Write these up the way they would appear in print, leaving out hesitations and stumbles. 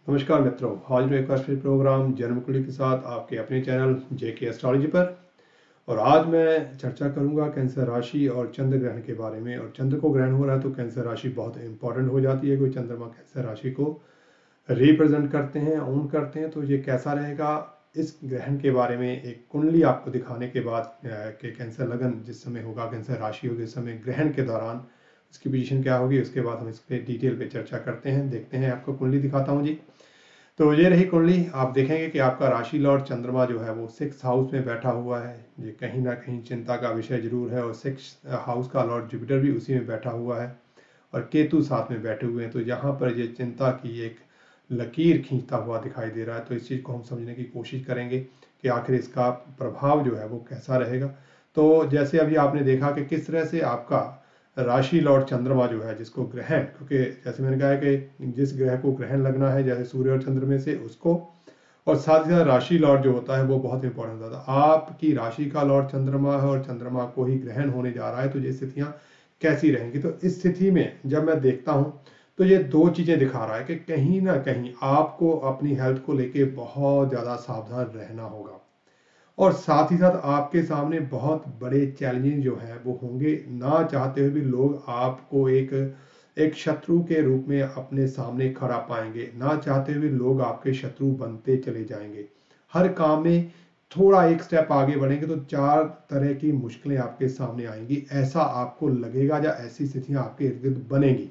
नमस्कार मित्रों, हाजिर हूँ एक बार फिर प्रोग्राम जन्म कुंडली के साथ आपके अपने चैनल जेके एस्ट्रोलॉजी पर। और आज मैं चर्चा करूंगा कैंसर राशि और चंद्र ग्रहण के बारे में। और चंद्र को ग्रहण हो रहा है तो कैंसर राशि बहुत इंपॉर्टेंट हो जाती है। कोई चंद्रमा कैंसर राशि को रिप्रेजेंट करते हैं, ओन करते हैं, तो ये कैसा रहेगा इस ग्रहण के बारे में एक कुंडली आपको दिखाने के बाद कि कैंसर लगन जिस समय होगा, कैंसर राशि होगी उस समय ग्रहण के दौरान उसकी पोजीशन क्या होगी, उसके बाद हम इस पर डिटेल पे चर्चा करते हैं। देखते हैं, आपको कुंडली दिखाता हूँ जी। तो ये रही कुंडली। आप देखेंगे कि आपका राशि लॉर्ड चंद्रमा जो है वो 6th हाउस में बैठा हुआ है। ये कहीं ना कहीं चिंता का विषय जरूर है। और 6th हाउस का लॉर्ड जुपिटर भी उसी में बैठा हुआ है और केतु साथ में बैठे हुए हैं। तो यहाँ पर ये चिंता की एक लकीर खींचता हुआ दिखाई दे रहा है। तो इस चीज़ को हम समझने की कोशिश करेंगे कि आखिर इसका प्रभाव जो है वो कैसा रहेगा। तो जैसे अभी आपने देखा कि किस तरह से आपका राशि लॉर्ड चंद्रमा जो है, जिसको ग्रहण, क्योंकि जैसे मैंने कहा है कि जिस ग्रह को ग्रहण लगना है, जैसे सूर्य और चंद्र में से उसको, और साथ ही साथ राशि लॉर्ड जो होता है वो बहुत इंपॉर्टेंट होता है। आपकी राशि का लॉर्ड चंद्रमा है और चंद्रमा को ही ग्रहण होने जा रहा है, तो ये स्थितियां कैसी रहेंगी। तो इस स्थिति में जब मैं देखता हूं तो ये दो चीजें दिखा रहा है कि कहीं ना कहीं आपको अपनी हेल्थ को लेके बहुत ज्यादा सावधान रहना होगा। और साथ ही साथ आपके सामने बहुत बड़े चैलेंजेस जो हैं वो होंगे। ना चाहते हुए भी लोग आपको एक एक शत्रु के रूप में अपने सामने खड़ा पाएंगे। ना चाहते हुए लोग आपके शत्रु बनते चले जाएंगे। हर काम में थोड़ा एक स्टेप आगे बढ़ेंगे तो 4 तरह की मुश्किलें आपके सामने आएंगी, ऐसा आपको लगेगा, या ऐसी स्थितियां आपके इर्द गिर्द बनेगी।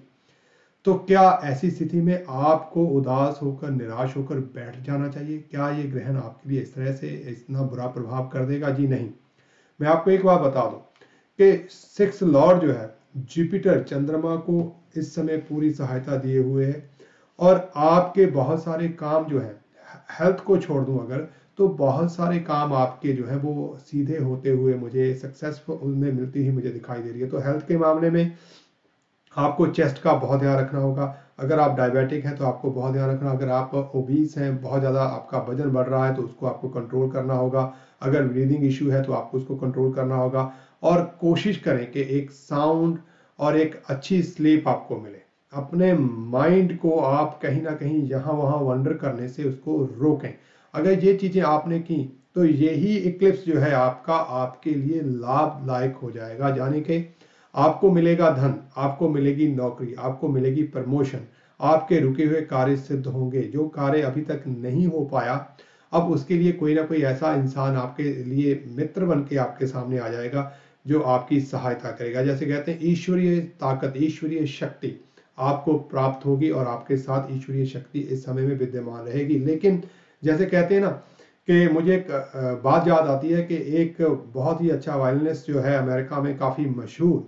तो क्या ऐसी स्थिति में आपको उदास होकर, निराश होकर बैठ जाना चाहिए? क्या ये ग्रहण आपके लिए इस तरह से इतना बुरा प्रभाव कर देगा? जी नहीं। मैं आपको एक बात बता दूं कि 6th लॉर्ड जो है जुपिटर चंद्रमा को इस समय पूरी सहायता दिए हुए है। और आपके बहुत सारे काम जो है, हेल्थ को छोड़ दूं अगर, तो बहुत सारे काम आपके जो है वो सीधे होते हुए मुझे सक्सेसफुल में मिलती ही मुझे दिखाई दे रही है। तो हेल्थ के मामले में आपको चेस्ट का बहुत ध्यान रखना होगा। अगर आप डायबिटिक हैं तो आपको बहुत ध्यान रखना। अगर आप ओबीस हैं, बहुत ज़्यादा आपका वजन बढ़ रहा है, तो उसको आपको कंट्रोल करना होगा। अगर ब्रीदिंग इशू है तो आपको उसको कंट्रोल करना होगा। और कोशिश करें कि एक साउंड और एक अच्छी स्लीप आपको मिले। अपने माइंड को आप कहीं ना कहीं यहाँ वहाँ वंडर करने से उसको रोकें। अगर ये चीज़ें आपने की तो यही इक्लिप्स जो है आपका आपके लिए लाभदायक हो जाएगा। यानी कि आपको मिलेगा धन, आपको मिलेगी नौकरी, आपको मिलेगी प्रमोशन, आपके रुके हुए कार्य सिद्ध होंगे। जो कार्य अभी तक नहीं हो पाया, अब उसके लिए कोई ना कोई ऐसा इंसान आपके लिए मित्र बन के आपके सामने आ जाएगा जो आपकी सहायता करेगा। जैसे कहते हैं ईश्वरीय ताकत, ईश्वरीय शक्ति आपको प्राप्त होगी और आपके साथ ईश्वरीय शक्ति इस समय में विद्यमान रहेगी। लेकिन जैसे कहते हैं ना कि मुझे एक बात याद आती है कि एक बहुत ही अच्छा वायलिनिस्ट जो है अमेरिका में काफ़ी मशहूर,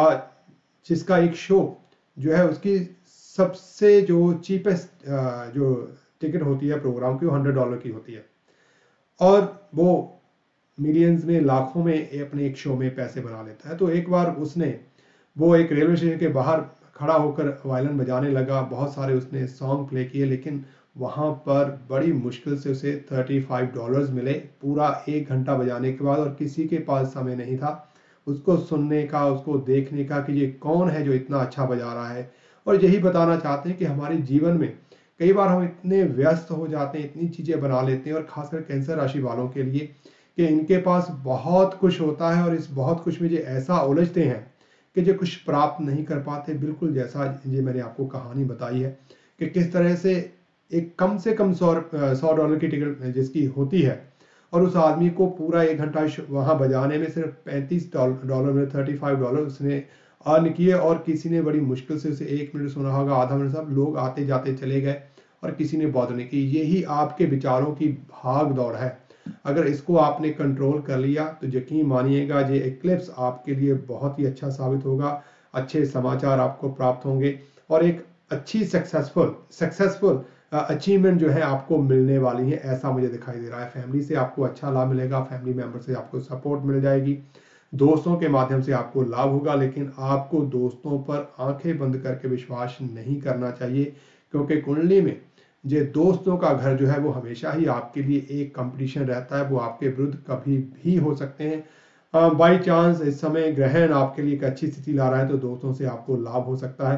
जिसका एक शो जो है उसकी सबसे जो चीपेस्ट जो टिकट होती है प्रोग्राम की, वो $100 की होती है। और वो मिलियंस में, लाखों में अपने एक शो में पैसे बना लेता है। तो एक बार उसने, वो एक रेलवे स्टेशन के बाहर खड़ा होकर वायलिन बजाने लगा। बहुत सारे उसने सॉन्ग प्ले किए, लेकिन वहाँ पर बड़ी मुश्किल से उसे $35 मिले पूरा 1 घंटा बजाने के बाद। और किसी के पास समय नहीं था उसको सुनने का, उसको देखने का कि ये कौन है जो इतना अच्छा बजा रहा है। और यही बताना चाहते हैं कि हमारे जीवन में कई बार हम इतने व्यस्त हो जाते हैं, इतनी चीज़ें बना लेते हैं, और खासकर कैंसर राशि वालों के लिए, कि इनके पास बहुत कुछ होता है और इस बहुत कुछ में ये ऐसा उलझते हैं कि जो कुछ प्राप्त नहीं कर पाते। बिल्कुल जैसा ये मैंने आपको कहानी बताई है कि किस तरह से एक कम से कम $100 की टिकट जिसकी होती है, और उस आदमी को पूरा 1 घंटा वहां बजाने में सिर्फ $35 में $35 उसने अर्न किए। और किसी ने बड़ी मुश्किल से उसे 1 मिनट सुना होगा, आधा मिनट, सब लोग आते जाते चले गए और किसी ने बॉदर नहीं की। यही आपके विचारों की भाग दौड़ है। अगर इसको आपने कंट्रोल कर लिया तो यकीन मानिएगा ये एक्लिप्स आपके लिए बहुत ही अच्छा साबित होगा। अच्छे समाचार आपको प्राप्त होंगे और एक अच्छी सक्सेसफुल अचीवमेंट जो है आपको मिलने वाली है, ऐसा मुझे दिखाई दे रहा है। फैमिली से आपको अच्छा लाभ मिलेगा, फैमिली मेंबर से आपको सपोर्ट मिल जाएगी, दोस्तों के माध्यम से आपको लाभ होगा। लेकिन आपको दोस्तों पर आंखें बंद करके विश्वास नहीं करना चाहिए, क्योंकि कुंडली में ये दोस्तों का घर जो है वो हमेशा ही आपके लिए एक कंपटीशन रहता है। वो आपके विरुद्ध कभी भी हो सकते हैं। बाई चांस इस समय ग्रहण आपके लिए एक अच्छी स्थिति ला रहा है तो दोस्तों से आपको लाभ हो सकता है।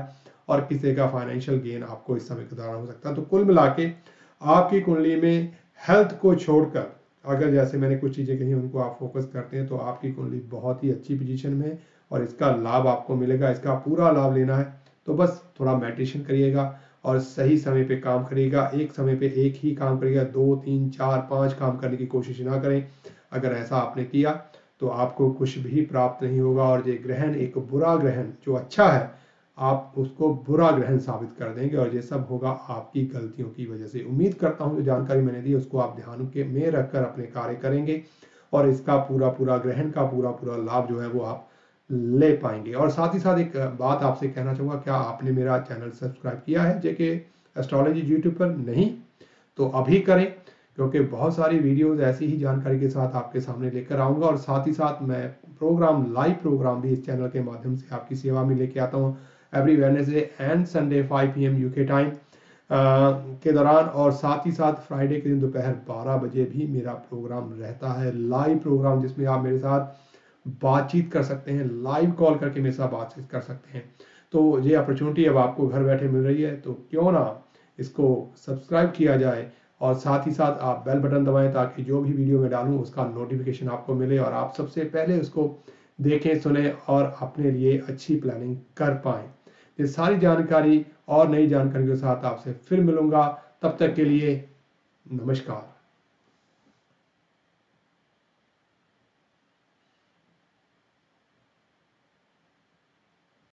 और किसी का फाइनेंशियल गेन आपको इस समय के दौरान हो सकता है। तो कुल मिला के आपकी कुंडली में हेल्थ को छोड़कर अगर जैसे मैंने कुछ चीज़ें कही उनको आप फोकस करते हैं तो आपकी कुंडली बहुत ही अच्छी पोजीशन में है और इसका लाभ आपको मिलेगा। इसका पूरा लाभ लेना है तो बस थोड़ा मेडिटेशन करिएगा और सही समय पे काम करिएगा। एक समय पे एक ही काम करिएगा, 2 3 4 5 काम करने की कोशिश ना करें। अगर ऐसा आपने किया तो आपको कुछ भी प्राप्त नहीं होगा और ये ग्रहण एक बुरा ग्रहण जो अच्छा है आप उसको बुरा ग्रहण साबित कर देंगे और ये सब होगा आपकी गलतियों की वजह से। उम्मीद करता हूँ जो जानकारी मैंने दी उसको आप ध्यान के में रखकर अपने कार्य करेंगे और इसका पूरा ग्रहण का पूरा लाभ जो है वो आप ले पाएंगे। और साथ ही साथ एक बात आपसे कहना चाहूँगा, क्या आपने मेरा चैनल सब्सक्राइब किया है जेके एस्ट्रोलॉजी यूट्यूब पर? नहीं तो अभी करें, क्योंकि बहुत सारी वीडियोस ऐसी ही जानकारी के साथ आपके सामने लेकर आऊँगा और साथ ही साथ मैं लाइव प्रोग्राम भी इस चैनल के माध्यम से आपकी सेवा में लेके आता हूँ every Wednesday and Sunday 5 PM UK time के दौरान। और साथ ही साथ फ्राइडे के दिन दोपहर 12 बजे भी मेरा प्रोग्राम रहता है, लाइव प्रोग्राम, जिसमें आप मेरे साथ बातचीत कर सकते हैं, लाइव कॉल करके मेरे साथ बातचीत कर सकते हैं। तो ये अपॉर्चुनिटी अब आपको घर बैठे मिल रही है, तो क्यों ना इसको सब्सक्राइब किया जाए और साथ ही साथ आप बेल बटन दबाएं ताकि जो भी वीडियो मैं डालूं उसका नोटिफिकेशन आपको मिले और आप सबसे पहले उसको देखें, सुने और अपने लिए अच्छी प्लानिंग कर पाएं। ये सारी जानकारी और नई जानकारी के साथ आपसे फिर मिलूंगा, तब तक के लिए नमस्कार।